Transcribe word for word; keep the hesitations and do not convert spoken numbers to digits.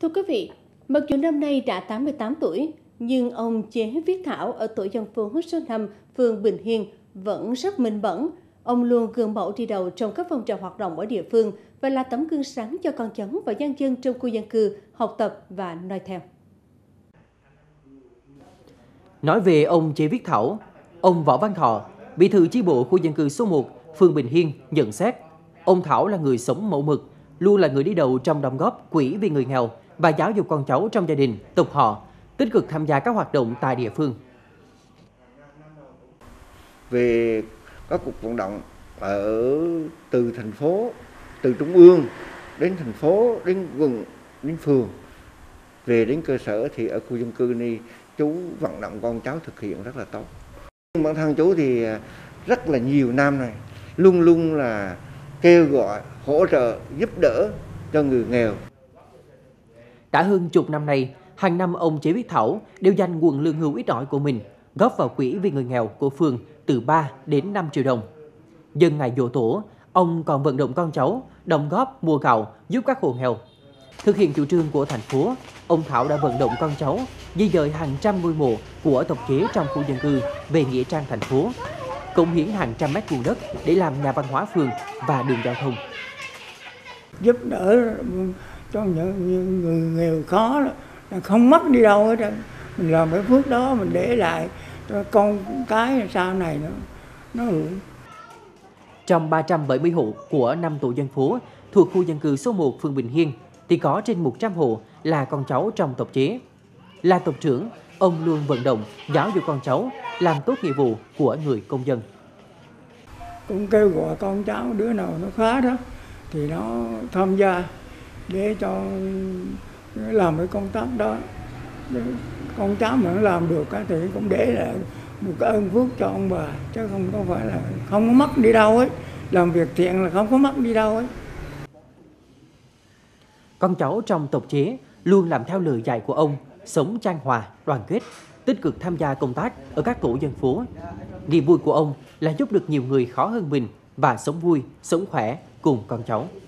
Thưa quý vị, mặc dù năm nay đã tám mươi tám tuổi, nhưng ông Chế Viết Thảo ở tổ dân phố số năm, phường Bình Hiên vẫn rất minh mẫn. Ông luôn gương mẫu đi đầu trong các phong trào hoạt động ở địa phương và là tấm gương sáng cho con cháu và nhân dân trong khu dân cư học tập và noi theo. Nói về ông Chế Viết Thảo, ông Võ Văn Thọ, bí thư chi bộ khu dân cư số một, phường Bình Hiên nhận xét, ông Thảo là người sống mẫu mực, luôn là người đi đầu trong đóng góp quỹ vì người nghèo và giáo dục con cháu trong gia đình, tộc họ, tích cực tham gia các hoạt động tại địa phương. Về các cuộc vận động ở từ thành phố, từ trung ương đến thành phố, đến quận, đến phường, về đến cơ sở thì ở khu dân cư này chú vận động con cháu thực hiện rất là tốt. Bản thân chú thì rất là nhiều năm này, luôn luôn là kêu gọi, hỗ trợ, giúp đỡ cho người nghèo. Đã hơn chục năm nay, hàng năm ông Chế Viết Thảo đều dành nguồn lương hưu ít ỏi của mình góp vào quỹ vì người nghèo của phường từ ba đến năm triệu đồng. Nhân ngày giỗ tổ, ông còn vận động con cháu đóng góp mua gạo giúp các hộ nghèo. Thực hiện chủ trương của thành phố, ông Thảo đã vận động con cháu di dời hàng trăm ngôi mộ của tộc Chế trong khu dân cư về nghĩa trang thành phố, cống hiến hàng trăm mét vuông đất để làm nhà văn hóa phường và đường giao thông. Giúp đỡ cho những người nghèo khó là không mất đi đâu hết. Mình làm cái phước đó mình để lại cho con cái sau này nó nó hưởng. Trong ba trăm bảy mươi hộ của năm tổ dân phố thuộc khu dân cư số một phường Bình Hiên thì có trên một trăm hộ là con cháu trong tộc Chế. Là tộc trưởng, ông luôn vận động giáo dục con cháu làm tốt nghĩa vụ của người công dân. Cũng kêu gọi con cháu đứa nào nó khá đó thì nó tham gia để cho làm cái công tác đó. Con cháu mà nó làm được thì cũng để lại một cái ơn phước cho ông bà, chứ không có phải là không có mất đi đâu ấy. Làm việc thiện là không có mất đi đâu ấy. Con cháu trong tộc Chế luôn làm theo lời dạy của ông, sống chan hòa, đoàn kết, tích cực tham gia công tác ở các tổ dân phố. Niềm vui của ông là giúp được nhiều người khó hơn mình và sống vui, sống khỏe cùng con cháu.